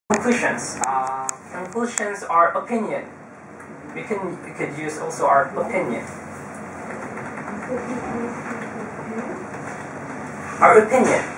Conclusions. Conclusions are opinion. We could use also our opinion. Our opinion.